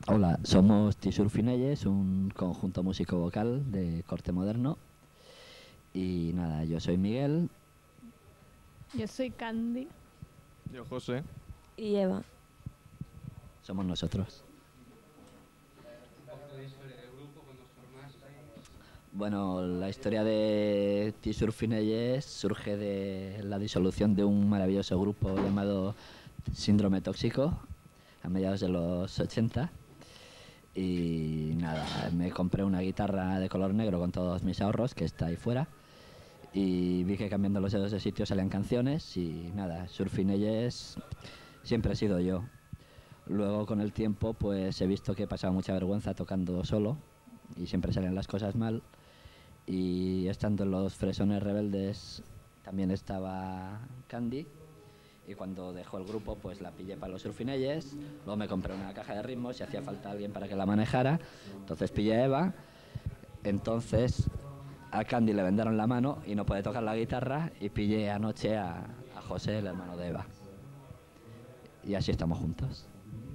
Hola, somos Tisurfinelles, un conjunto músico-vocal de corte moderno. Y nada, yo soy Miguel. Yo soy Candy. Yo, José. Y Eva. Somos nosotros. Bueno, la historia de Tisurfinelles surge de la disolución de un maravilloso grupo llamado Síndrome Tóxico a mediados de los 80. Y nada, me compré una guitarra de color negro con todos mis ahorros, que está ahí fuera, y vi que cambiando los dedos de sitio salían canciones y nada, Surfinelles siempre he sido yo. Luego con el tiempo pues he visto que pasaba mucha vergüenza tocando solo y siempre salían las cosas mal, y estando en los Fresones Rebeldes también estaba Candy. Y cuando dejó el grupo, pues la pillé para los Surfinelles. Luego me compré una caja de ritmos y hacía falta alguien para que la manejara. Entonces pillé a Eva. Entonces a Candy le vendaron la mano y no puede tocar la guitarra. Y pillé anoche a José, el hermano de Eva. Y así estamos juntos.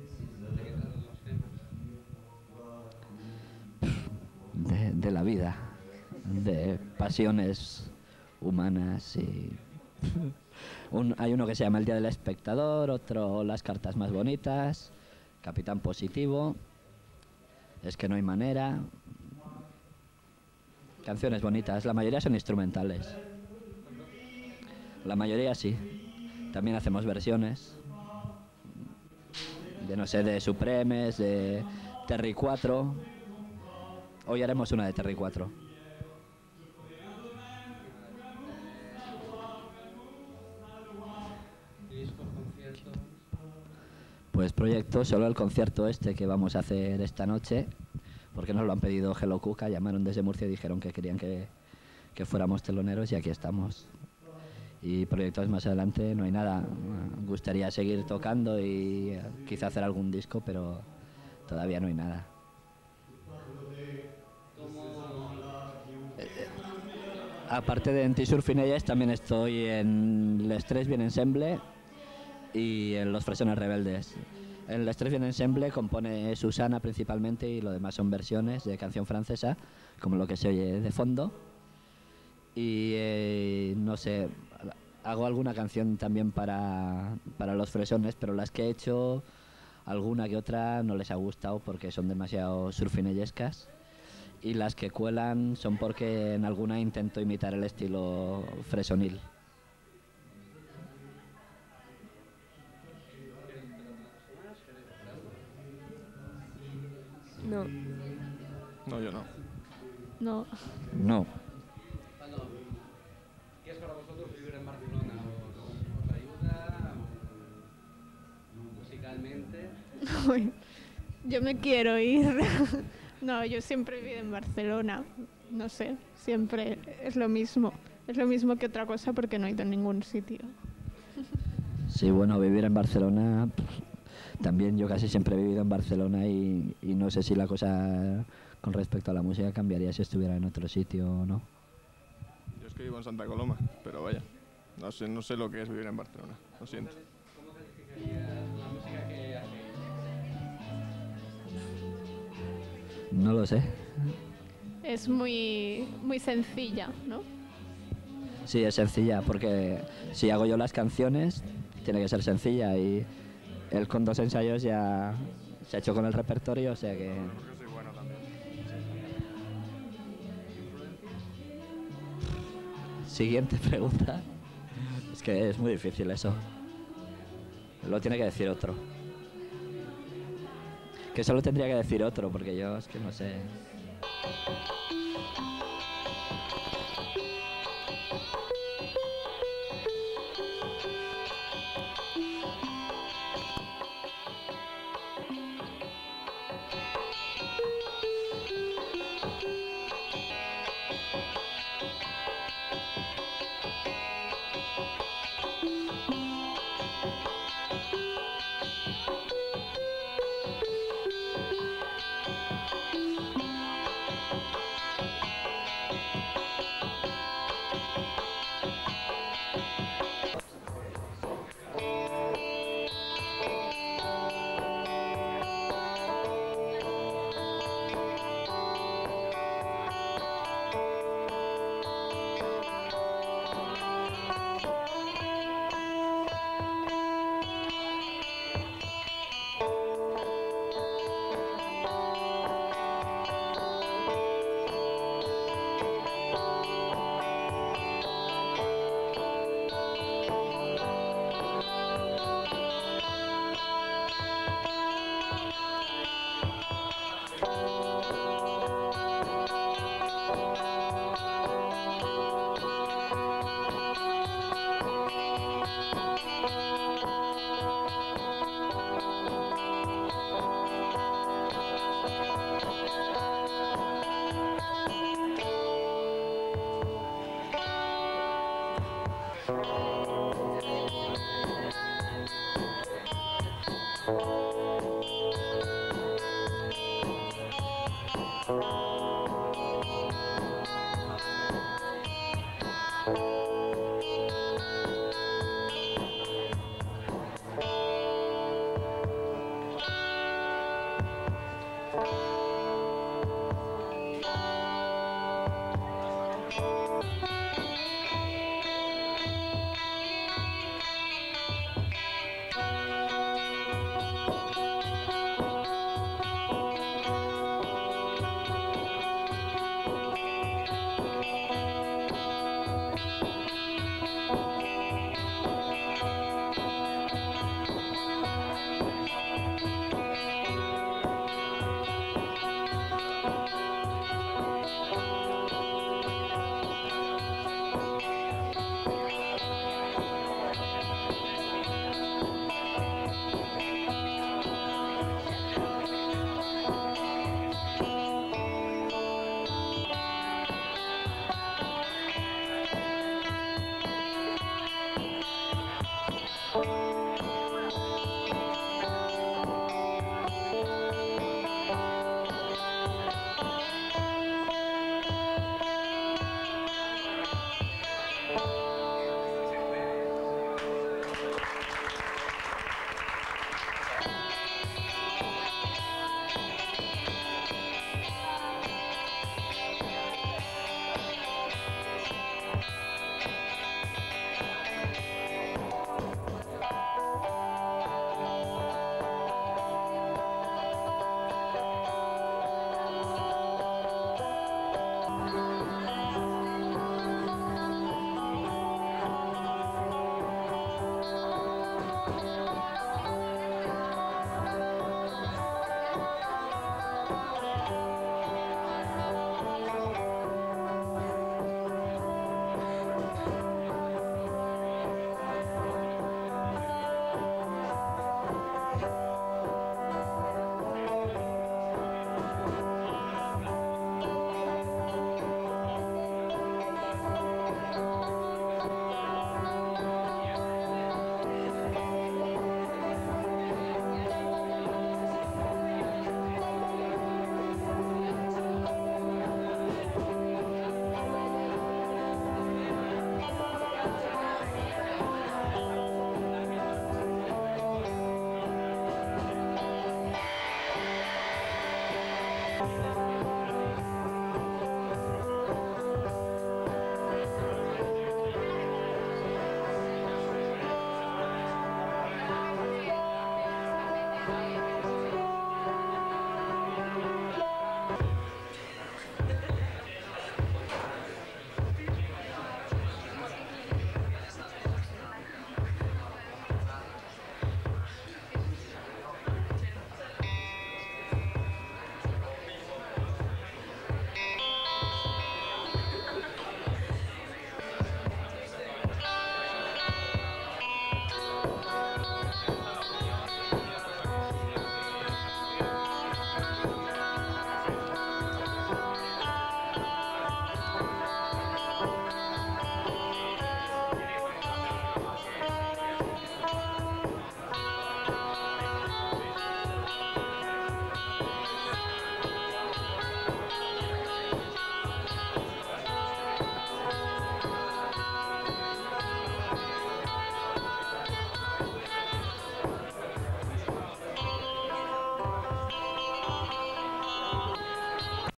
De la vida, de pasiones humanas y... hay uno que se llama El Día del Espectador, otro Las Cartas Más Bonitas, Capitán Positivo, Es que no hay manera. Canciones bonitas, la mayoría son instrumentales. La mayoría sí. También hacemos versiones de, no sé, de Supremes, de Terry 4. Hoy haremos una de Terry 4. Pues proyecto, solo el concierto este que vamos a hacer esta noche, porque nos lo han pedido Hello Cuca, llamaron desde Murcia y dijeron que querían que fuéramos teloneros y aquí estamos. Y proyectos más adelante no hay nada. Gustaría seguir tocando y quizá hacer algún disco, pero todavía no hay nada. Aparte de en Tisurfinelles también estoy en Les Tres Bien Ensemble y en Los Fresones Rebeldes. En Les Tres Bien Ensemble compone Susana principalmente y lo demás son versiones de canción francesa, como lo que se oye de fondo. Y no sé, hago alguna canción también para Los Fresones, pero las que he hecho, alguna que otra no les ha gustado porque son demasiado surfinellescas. Y las que cuelan son porque en alguna intento imitar el estilo fresonil. No. No, yo no. No. No. ¿Qué es para vosotros vivir en Barcelona? ¿Os ayuda musicalmente? Uy, yo me quiero ir. No, yo siempre he vivido en Barcelona. No sé, siempre es lo mismo. Es lo mismo que otra cosa porque no he ido a ningún sitio. Sí, bueno, vivir en Barcelona, también yo casi siempre he vivido en Barcelona y no sé si la cosa con respecto a la música cambiaría si estuviera en otro sitio o no. Yo es que vivo en Santa Coloma, pero vaya, no sé lo que es vivir en Barcelona, lo siento. ¿Cómo calificarías la música que hacéis? No lo sé. Es muy, muy sencilla, ¿no? Sí, es sencilla, porque si hago yo las canciones, tiene que ser sencilla y él con 2 ensayos ya se ha hecho con el repertorio, o sea que... Porque soy bueno también. Siguiente pregunta. Es que es muy difícil eso. Lo tiene que decir otro. Que solo tendría que decir otro, porque yo es que no sé. Thank